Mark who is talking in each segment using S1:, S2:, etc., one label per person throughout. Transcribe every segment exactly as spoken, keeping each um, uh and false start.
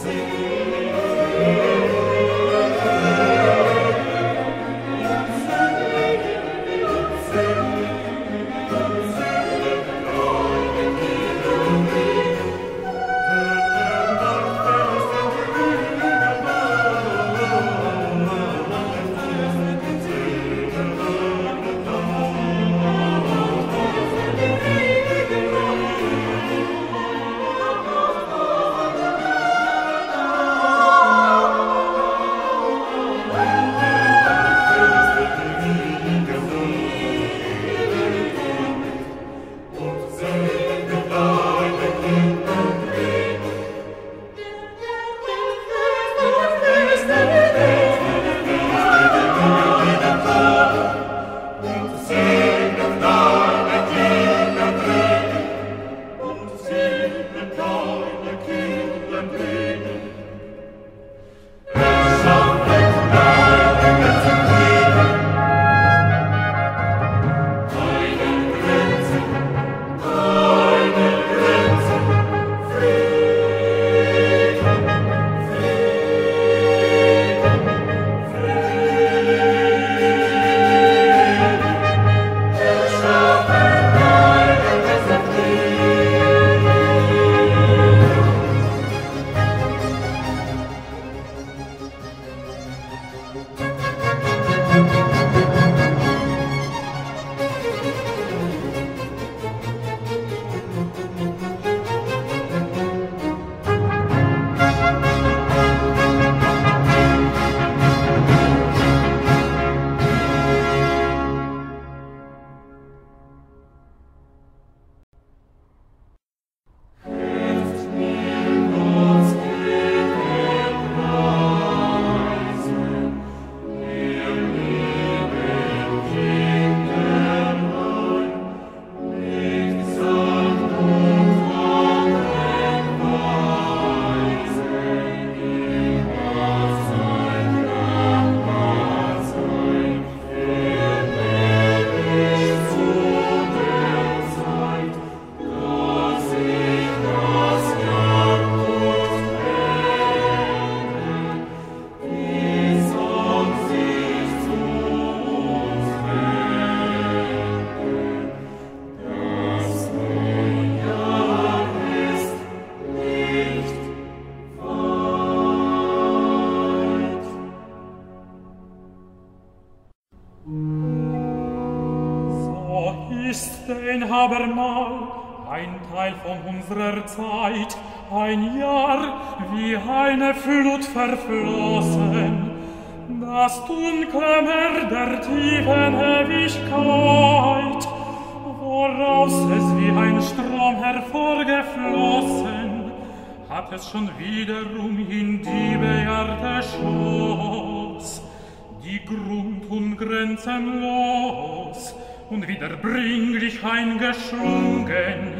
S1: denn abermal ein Teil von unserer Zeit, ein Jahr wie eine Flut verflossen, das dunkle Meer der tiefen Ewigkeit, woraus es wie ein Strom hervorgeflossen, hat es schon wiederum in die bejahrte Schoß, die Grund und grenzenlos und wiederbringlich eingeschlungen,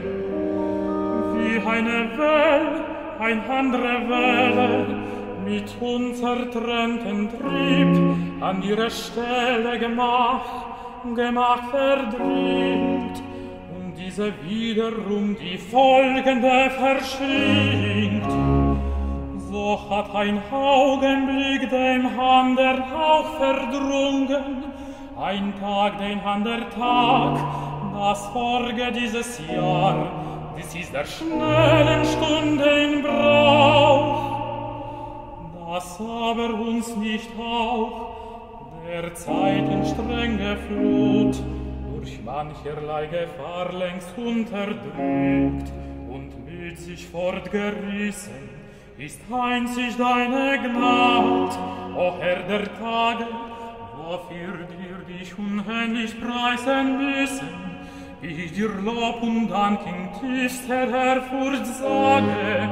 S1: wie eine Welle, ein andere Welle, mit uns zertrennten Trieb an ihre Stelle Gemach, Gemach verdringt, und diese wiederum die folgende verschlingt. So hat ein Augenblick dem anderen auch verdrungen, ein Tag den anderen Tag, das Folge dieses Jahr, dies ist der schnellen Stunde in Brauch, das aber uns nicht auch der Zeiten strenge Flut durch mancherlei Gefahr längst unterdrückt und mit sich fortgerissen, ist einzig deine Gnad, o Herr der Tage, wofür dir dich unendlich preisen müssen, wie ich dir Lob und Dank in tiefster Ehrfurcht sage.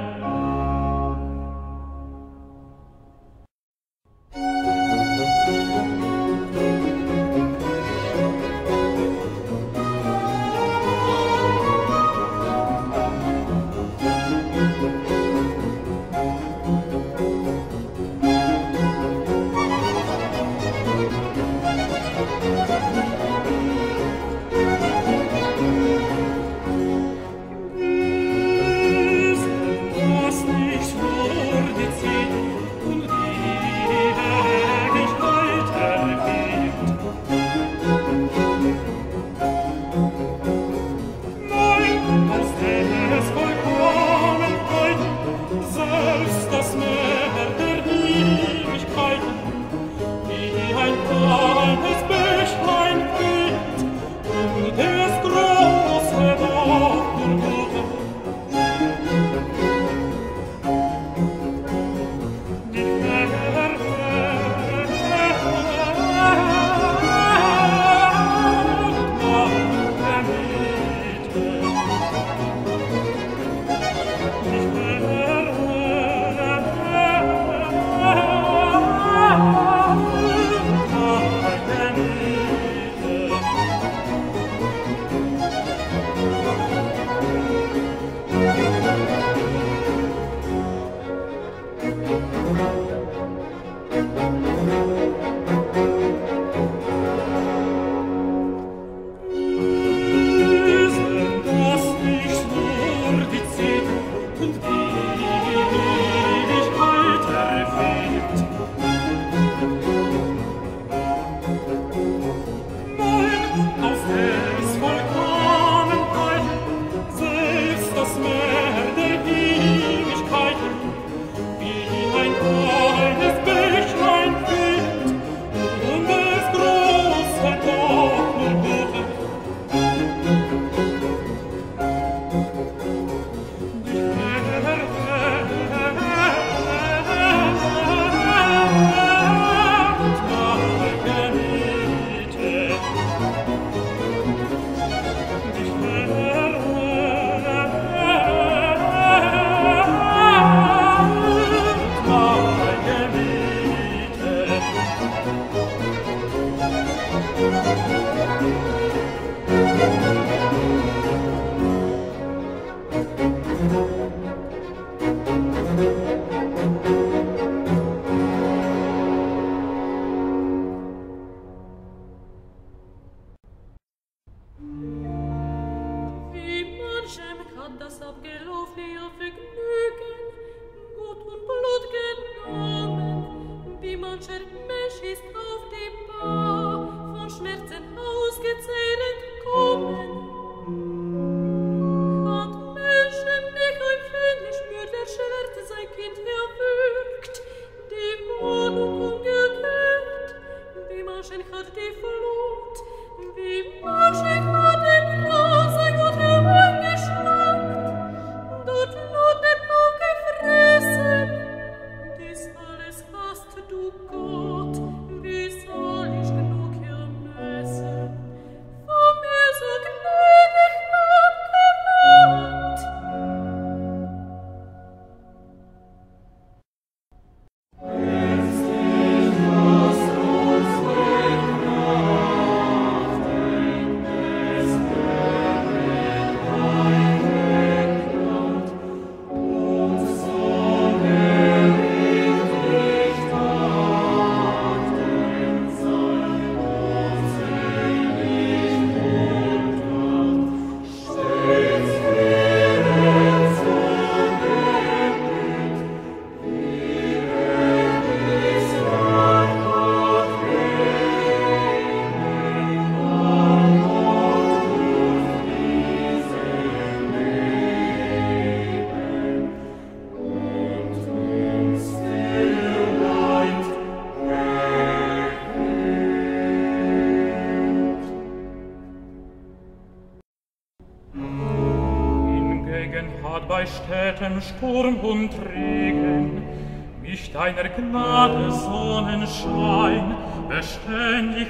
S1: bei Städten Sturm und Regen, mich deiner Gnade Sonnenschein beständig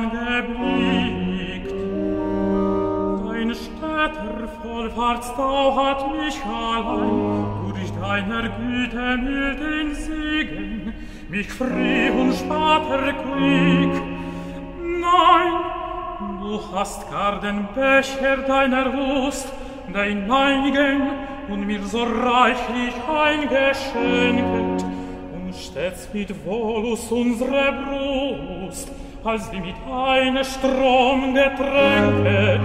S1: angeblickt. Dein Städter Vollfahrtsdau hat mich allein durch deiner Güte milden Segen mich früh und spät erquick. Nein, du hast gar den Becher deiner Lust, dein Eigen, und mir so reichlich eingeschenket, und stets mit Wohlus unsere Brust, als wie mit einem Strom getränket.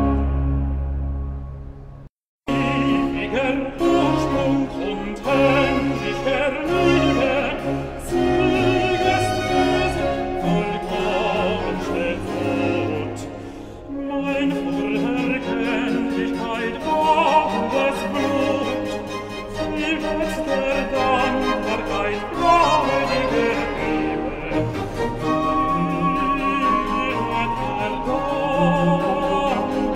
S1: Ewiger Ursprung und endlicher Liebe, Siegeswesen, vollkommen steht gut. Mein Vollherkenntlichkeit war das Blut, viel letzter Dankbarkeit, freudige Liebe. Wie hat er Dank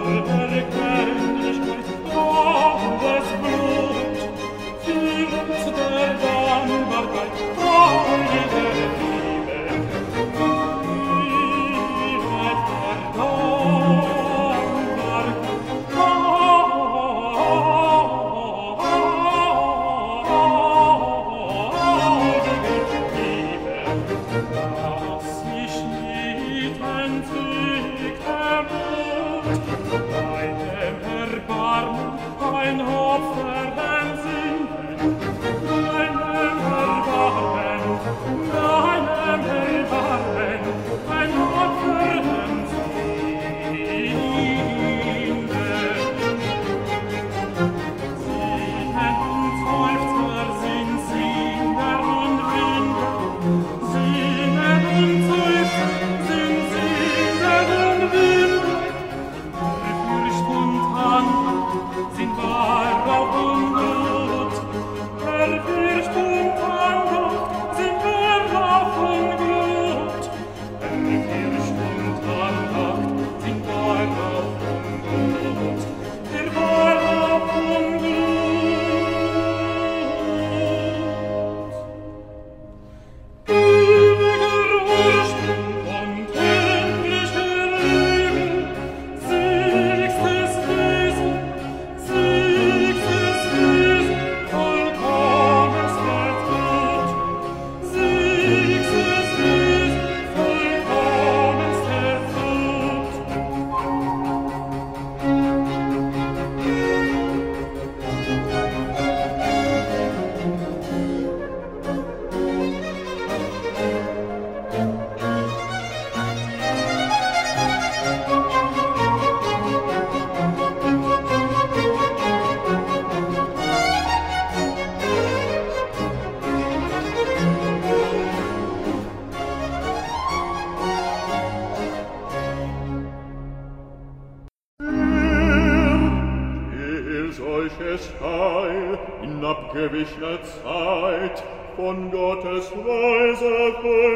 S2: solches Heil in abgewichener Zeit von Gottes Weise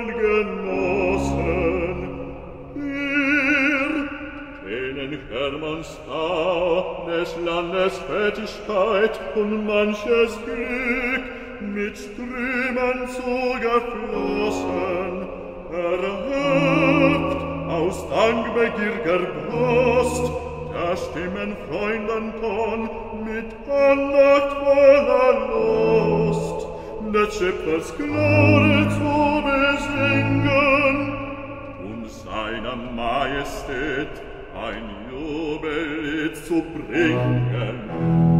S2: genossen. Wir kennen Hermanns Haar, des Landes Fettigkeit und manches Glück mit Strömen zugeflossen, erhebt aus dankbegierger Brust, da stimmen Freunden Ton mit Andacht voller Lust, des Schöpfers Glorie zu besingen und seiner Majestät ein Jubellied zu bringen.